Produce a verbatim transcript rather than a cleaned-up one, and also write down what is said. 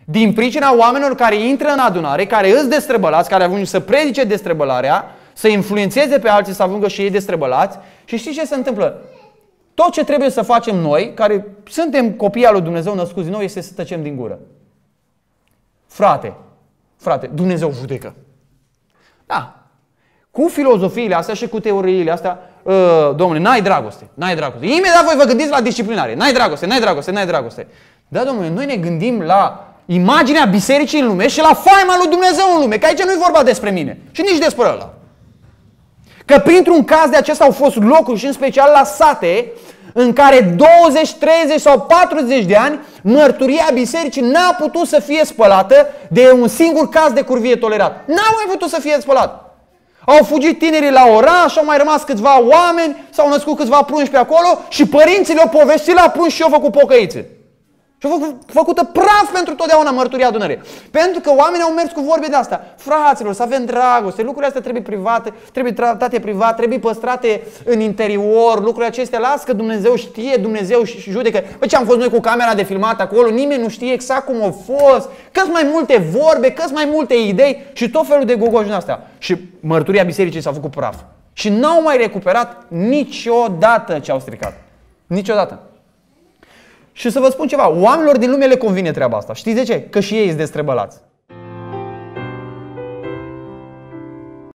Din pricina oamenilor care intră în adunare, care îți destrăbălați, care ajung să predice destrăbălarea, să influențeze pe alții să ajungă și ei destrăbălați. Și știți ce se întâmplă? Tot ce trebuie să facem noi, care suntem copii al lui Dumnezeu născuți din nou, este să tăcem din gură. Frate, frate, Dumnezeu judecă. Da. Cu filozofiile astea și cu teoriile astea, uh, domnule, n-ai dragoste, n-ai dragoste. Imediat voi vă gândiți la disciplinare. N-ai dragoste, n-ai dragoste, n-ai dragoste. Da, domnule, noi ne gândim la imaginea bisericii în lume și la faima lui Dumnezeu în lume. Că aici nu e vorba despre mine și nici despre ăla. Că printr-un caz de acesta au fost locuri și în special la sate în care douăzeci, treizeci sau patruzeci de ani mărturia bisericii n-a putut să fie spălată de un singur caz de curvie tolerat. N-a mai putut să fie spălat. Au fugit tinerii la oraș, au mai rămas câțiva oameni, s-au născut câțiva prunși pe acolo și părinții le-au povestit la prunși și au făcut pocăițe. Și au făcut, făcută praf pentru totdeauna mărturia adunării. Pentru că oamenii au mers cu vorbe de asta. Fraților, să avem dragoste, lucrurile astea trebuie private, trebuie tratate privat, trebuie păstrate în interior, lucrurile acestea, las că Dumnezeu știe, Dumnezeu și judecă. Păi ce am fost noi cu camera de filmat acolo, nimeni nu știe exact cum a fost, cât mai multe vorbe, cât mai multe idei și tot felul de gogoși din astea. Și mărturia bisericii s-a făcut praf. Și n-au mai recuperat niciodată ce au stricat. Niciodată. Și să vă spun ceva, oamenilor din lume le convine treaba asta. Știți de ce? Că și ei sunt destrăbălați.